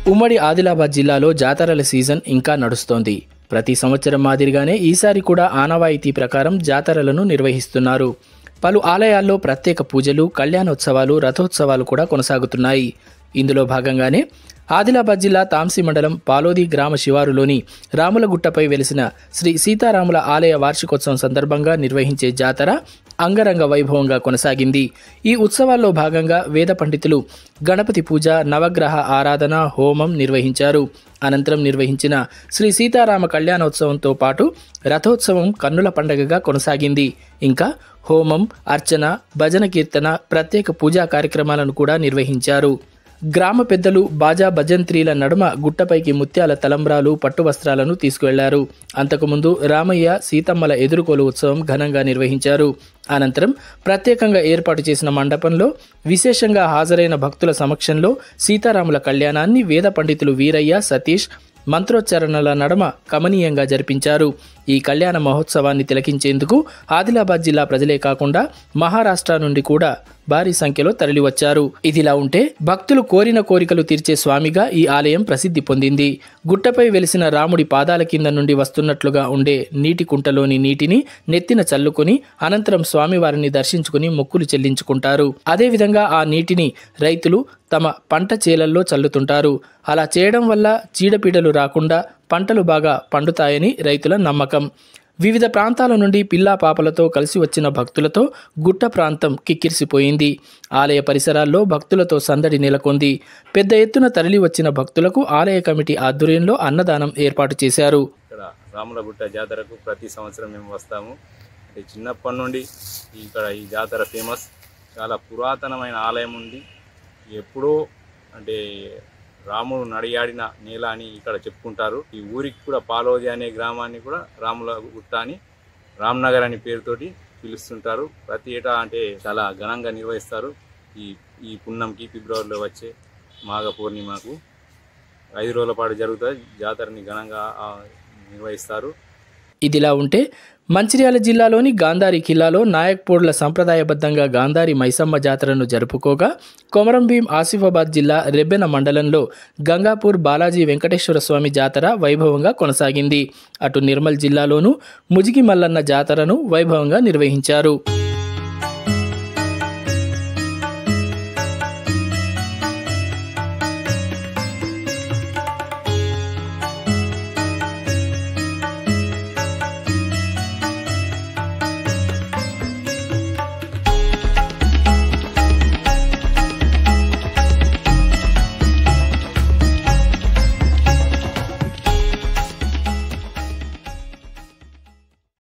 ఉమ్మడి ఆదిలాబాద్ జిల్లాలో జాతరల సీజన్ ఇంకా నడుస్తోంది. ప్రతి సంవత్సరం మాదిరిగానే ఈసారి కూడా ఆనవాయితీ ప్రకారం జాతరలను నిర్వహిస్తున్నారు. పలు ఆలయాల్లో ప్రత్యేక పూజలు, కళ్యాణోత్సవాలు, రథోత్సవాలు కూడా కొనసాగుతున్నాయి. ఇందులో భాగంగానే ఆదిలాబాద్ జిల్లా తాంసీ మండలం పాలోది గ్రామ శివారులోని రాములగుట్టపై వెలిసిన శ్రీ సీతారాముల ఆలయ వార్షికోత్సవం సందర్భంగా నిర్వహించే జాతర అంగరంగ వైభవంగా కొనసాగింది. ఈ ఉత్సవాల్లో భాగంగా వేద పండితులు గణపతి పూజ, నవగ్రహ ఆరాధన, హోమం నిర్వహించారు. అనంతరం నిర్వహించిన శ్రీ సీతారామ కళ్యాణోత్సవంతో పాటు రథోత్సవం కన్నుల పండగగా కొనసాగింది. ఇంకా హోమం, అర్చన, భజన కీర్తన, ప్రత్యేక పూజా కార్యక్రమాలను కూడా నిర్వహించారు. గ్రామ పెద్దలు బాజా భజంత్రీల నడుమ గుట్టపైకి ముత్యాల తలంబ్రాలు, పట్టు వస్త్రాలను తీసుకువెళ్లారు. అంతకుముందు రామయ్య, సీతమ్మల ఎదుర్కోలు ఉత్సవం ఘనంగా నిర్వహించారు. అనంతరం ప్రత్యేకంగా ఏర్పాటు చేసిన మండపంలో విశేషంగా హాజరైన భక్తుల సమక్షంలో సీతారాముల కళ్యాణాన్ని వేద పండితులు వీరయ్య, సతీష్ మంత్రోచ్చారణల నడుమ కమనీయంగా జరిపించారు. ఈ కళ్యాణ మహోత్సవాన్ని తిలకించేందుకు ఆదిలాబాద్ జిల్లా ప్రజలే కాకుండా మహారాష్ట్ర నుండి కూడా భారీ సంఖ్యలో తరలివచ్చారు. ఇదిలా ఉంటే భక్తులు కోరిన కోరికలు తీర్చే స్వామిగా ఈ ఆలయం ప్రసిద్ధి పొందింది. గుట్టపై వెలిసిన రాముడి పాదాల కింద నుండి వస్తున్నట్లుగా ఉండే నీటి కుంటలోని నీటిని నెత్తిన చల్లుకొని అనంతరం స్వామివారిని దర్శించుకుని మొక్కులు చెల్లించుకుంటారు. అదేవిధంగా ఆ నీటిని రైతులు తమ పంట చేలల్లో చల్లుతుంటారు. అలా చేయడం వల్ల చీడపీడలు రాకుండా పంటలు బాగా పండుతాయని రైతుల నమ్మకం. వివిధ ప్రాంతాల నుండి పిల్లా పాపలతో కలిసి వచ్చిన భక్తులతో గుట్ట ప్రాంతం కిక్కిరిసిపోయింది. ఆలయ పరిసరాల్లో భక్తులతో సందడి నెలకొంది. పెద్ద ఎత్తున తరలి వచ్చిన భక్తులకు ఆలయ కమిటీ ఆధ్వర్యంలో అన్నదానం ఏర్పాటు చేశారు. ఇక్కడ రాములగుట్ట జాతరకు ప్రతి సంవత్సరం మేము వస్తాము. అంటే చిన్నప్పటి నుండి ఇక్కడ ఈ జాతర ఫేమస్. చాలా పురాతనమైన ఆలయం ఉంది. ఎప్పుడో అంటే రాముడు నడియాడిన నేల అని ఇక్కడ చెప్పుకుంటారు. ఈ ఊరికి కూడా పాలోది అనే గ్రామాన్ని కూడా రాములగుట్ట అని, రామ్నగర్ అనే పేరుతోటి పిలుస్తుంటారు. ప్రతి ఏటా అంటే చాలా ఘనంగా నిర్వహిస్తారు. ఈ పున్నంకి ఫిబ్రవరిలో వచ్చే మాఘ పూర్ణిమకు 5 రోజుల పాటు జరుగుతుంది. జాతరని ఘనంగా నిర్వహిస్తారు. ఇదిలా ఉంటే మంచిర్యాల జిల్లాలోని గాంధారి ఖిల్లాలో నాయక్పూర్ల సంప్రదాయబద్ధంగా గాంధారి మైసమ్మ జాతరను జరుపుకోగా, కొమరంభీం ఆసిఫాబాద్ జిల్లా రెబ్బెన మండలంలో గంగాపూర్ బాలాజీ వెంకటేశ్వర స్వామి జాతర వైభవంగా కొనసాగింది. అటు నిర్మల్ జిల్లాలోనూ ముజిగి మల్లన్న జాతరను వైభవంగా నిర్వహించారు.